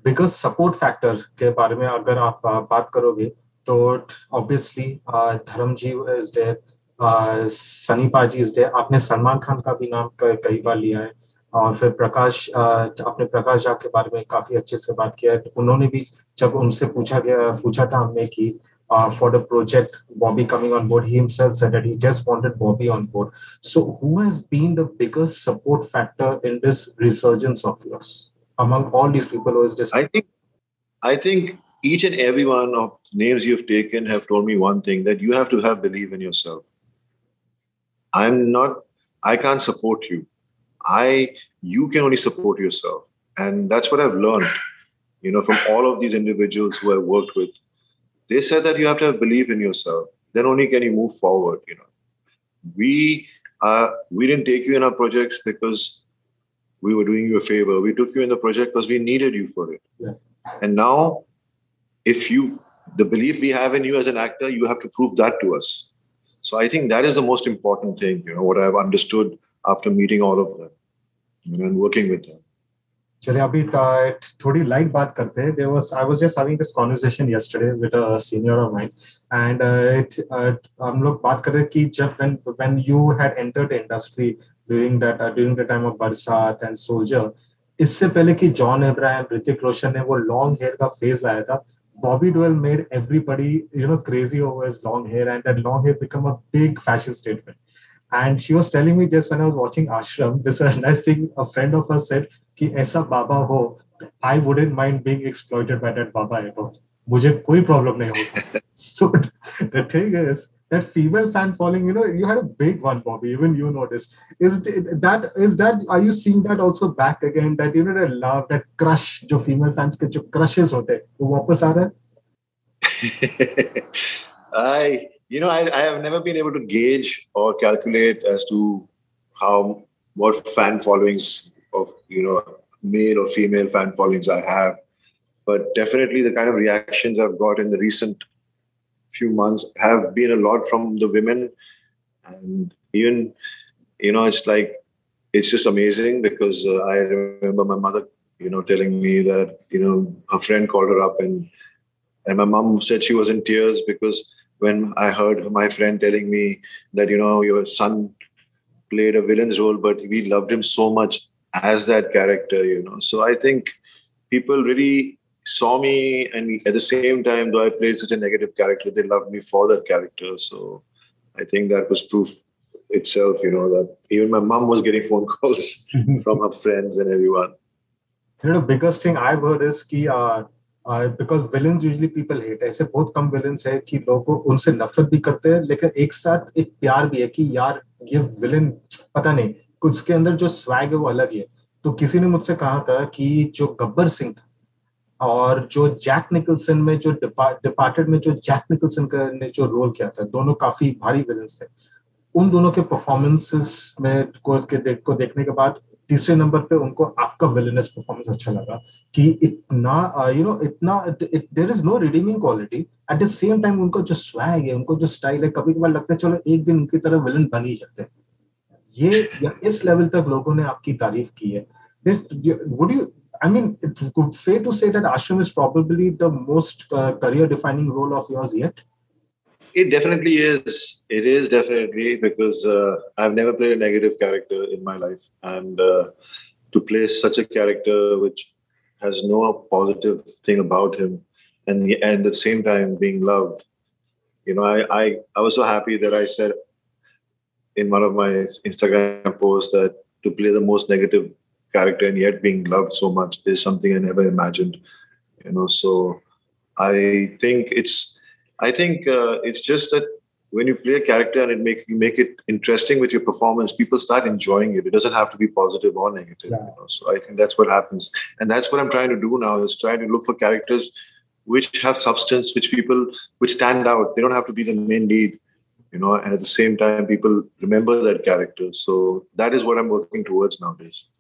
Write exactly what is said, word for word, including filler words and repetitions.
Biggest support factor के बारे में अगर आप uh, बात करोगे तो ऑब्वियसली धर्मजीव is there, Sunny paaji is there, आपने सलमान खान का भी नाम क- कई बार लिया है, और फिर प्रकाश uh, आपने प्रकाश झा के बारे में काफी अच्छे से बात किया है। तो उन्होंने भी जब उनसे पूछा गया पूछा था हमने कि uh, for the project Bobby coming on board, he himself said that he just wanted Bobby on board. So who has been the biggest support factor in this resurgence of yours among all these people who is just I think I think each and every one of names you've taken have told me one thing, that you have to have belief in yourself. I'm not, I can't support you. I, you can only support yourself. And that's what I've learned, you know, from all of these individuals who I've worked with. They said that you have to have belief in yourself. Then only can you move forward, you know. We, uh, we didn't take you in our projects because we were doing you a favor. We took you in the project because we needed you for it. Yeah. And now, if you, the belief we have in you as an actor, you have to prove that to us. So I think that is the most important thing, you know, what I've understood after meeting all of them, you know, and working with them. चलिए अभी थ- थोड़ी light बात करते हैं. There was I was just having this conversation yesterday with a senior of mine, and uh, it uh, हम लोग बात कर रहे कि जब when when you had entered the industry during that uh, during the time of बरसात and Soldier, इससे पहले कि जॉन अब्राहम, ऋतिक रोशन ने वो लॉन्ग हेयर का फेज लाया था, Bobby Deol made everybody you know crazy over his long hair, and that long hair become a big fashion statement. And she was telling me just when I was watching Ashram, this uh, nice thing a friend of hers said कि ऐसा बाबा हो, I wouldn't mind being exploited by that Baba at all. मुझे कोई problem नहीं होता. So the thing is that female fan following, you know, you had a big one, Bobby. Even you know this. Is that is that? Are you seeing that also back again? That you know, that love, that crush, जो female fans के जो crushes होते, वो वापस आ रहा है? I. You know, I, I have never been able to gauge or calculate as to how, what fan followings of, you know, male or female fan followings I have. But definitely the kind of reactions I've got in the recent few months have been a lot from the women. And even, you know, it's like, it's just amazing because uh, I remember my mother, you know, telling me that, you know, a friend called her up and, and my mom said she was in tears because when I heard my friend telling me that, you know, your son played a villain's role, but we loved him so much as that character, you know. So I think people really saw me, and at the same time, though I played such a negative character, they loved me for that character. So I think that was proof itself, you know, that even my mom was getting phone calls from her friends and everyone. You know, the biggest thing I've heard is कि uh, Uh, because villains usually people hate. ऐसे बहुत कम villains है कि लोग उनसे नफरत भी करते हैं, लेकिन एक साथ एक प्यार भी है कि यार ये villain पता नहीं कुछ के अंदर जो स्वैग है वो अलग ही है. तो किसी ने मुझसे कहा था कि जो गब्बर सिंह था और जो जैक निकल्सन में जो डिपार्टेड में जो जैक निकल्सन ने जो रोल किया था, दोनों काफी भारी विलेंस थे. उन दोनों के परफॉर्मेंसेस में को, के देख, को देखने के बाद तीसरे नंबर पे उनको आपका विलेनस परफॉर्मेंस अच्छा लगा कि इतना यू नो इतना there is no redeeming quality, at the same time उनको जो स्वैग है, उनको जो स्टाइल है, कभी कभार लगता है चलो एक दिन उनकी तरह विलन बन ही जाते हैं. ये इस लेवल तक लोगों ने आपकी तारीफ की है. Would you I mean, it's fair to say that Ashram is probably the most uh, career-defining role of yours yet? It definitely is. It is definitely because uh, I've never played a negative character in my life. And uh, to play such a character which has no positive thing about him and, and at the same time being loved, you know, I, I, I was so happy that I said in one of my Instagram posts that to play the most negative character and yet being loved so much is something I never imagined, you know. So I think it's, I think uh, it's just that when you play a character and it make you make it interesting with your performance, people start enjoying it. It doesn't have to be positive or negative. Yeah. You know? So I think that's what happens, and that's what I'm trying to do now, is trying to look for characters which have substance, which people which stand out. They don't have to be the main lead, you know, and at the same time, people remember that character. So that is what I'm working towards nowadays.